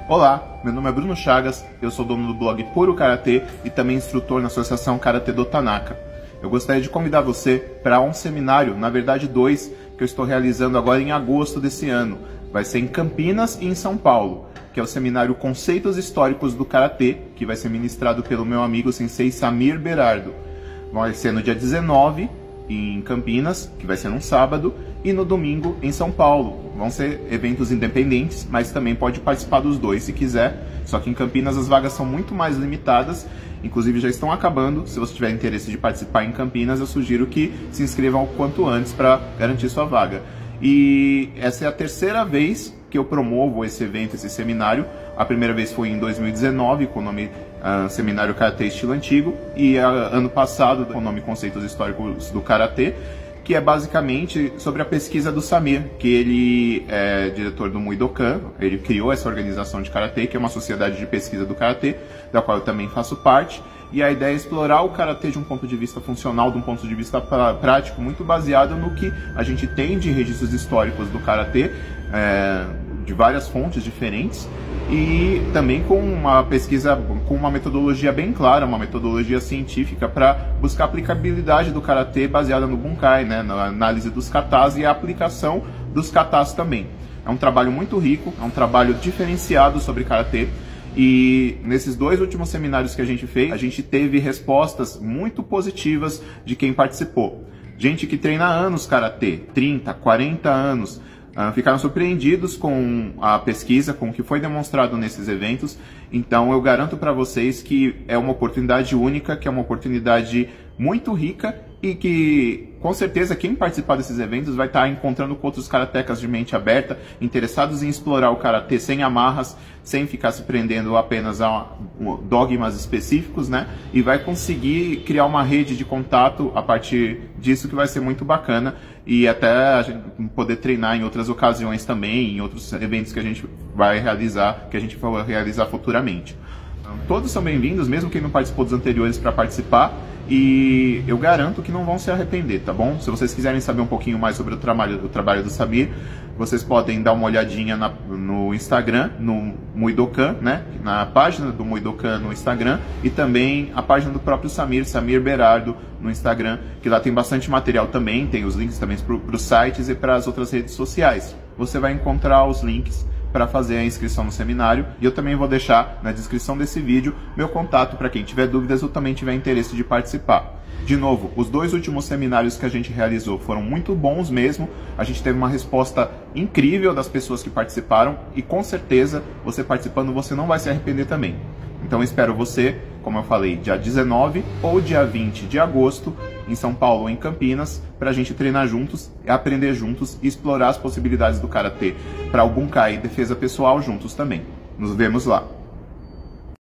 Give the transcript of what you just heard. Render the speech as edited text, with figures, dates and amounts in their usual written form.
Olá, meu nome é Bruno Chagas, eu sou dono do blog Puro Karatê e também instrutor na Associação Karatê do Tanaka. Eu gostaria de convidar você para um seminário, na verdade dois, que eu estou realizando agora em agosto desse ano. Vai ser em Campinas e em São Paulo, que é o seminário Conceitos Históricos do Karatê, que vai ser ministrado pelo meu amigo sensei Samir Berardo. Vai ser no dia 19 em Campinas, que vai ser num sábado, e no domingo em São Paulo. Vão ser eventos independentes, mas também pode participar dos dois se quiser. Só que em Campinas as vagas são muito mais limitadas, inclusive já estão acabando. Se você tiver interesse de participar em Campinas, eu sugiro que se inscrevam o quanto antes para garantir sua vaga. E essa é a terceira vez que eu promovo esse evento, esse seminário. A primeira vez foi em 2019, com o nome Seminário Karatê Estilo Antigo, e ano passado com o nome Conceitos Históricos do Karatê, que é basicamente sobre a pesquisa do Samir, que ele é diretor do Muidokan. Ele criou essa organização de Karatê, que é uma sociedade de pesquisa do Karatê, da qual eu também faço parte. E a ideia é explorar o Karatê de um ponto de vista funcional, de um ponto de vista prático, muito baseado no que a gente tem de registros históricos do Karatê, de várias fontes diferentes, e também com uma pesquisa, com uma metodologia bem clara, uma metodologia científica para buscar a aplicabilidade do Karatê baseada no Bunkai, né, na análise dos katas e a aplicação dos katas também. É um trabalho muito rico, é um trabalho diferenciado sobre Karatê. E nesses dois últimos seminários que a gente fez, a gente teve respostas muito positivas de quem participou. Gente que treina há anos Karatê, 30, 40 anos, ficaram surpreendidos com a pesquisa, com o que foi demonstrado nesses eventos. Então eu garanto para vocês que é uma oportunidade única, que é uma oportunidade muito rica e que, com certeza, quem participar desses eventos vai estar encontrando com outros karatecas de mente aberta, interessados em explorar o karatê sem amarras, sem ficar se prendendo apenas a dogmas específicos, né? E vai conseguir criar uma rede de contato a partir disso, que vai ser muito bacana, e até a gente poder treinar em outras ocasiões também, em outros eventos que a gente vai realizar, que a gente vai realizar futuramente. Todos são bem-vindos, mesmo quem não participou dos anteriores, para participar. E eu garanto que não vão se arrepender, tá bom? Se vocês quiserem saber um pouquinho mais sobre o trabalho do Samir, vocês podem dar uma olhadinha no Instagram, no Muidokan, né? Na página do Muidokan no Instagram, e também a página do próprio Samir, Samir Berardo, no Instagram, que lá tem bastante material também, tem os links também para os sites e para as outras redes sociais. Você vai encontrar os links para fazer a inscrição no seminário, e eu também vou deixar na descrição desse vídeo meu contato para quem tiver dúvidas ou também tiver interesse de participar. De novo, os dois últimos seminários que a gente realizou foram muito bons mesmo, a gente teve uma resposta incrível das pessoas que participaram, e com certeza, você participando, você não vai se arrepender também. Então eu espero você, como eu falei, dia 19 ou dia 20 de agosto, em São Paulo ou em Campinas, para a gente treinar juntos, aprender juntos e explorar as possibilidades do Karatê para o Bunkai e defesa pessoal juntos também. Nos vemos lá!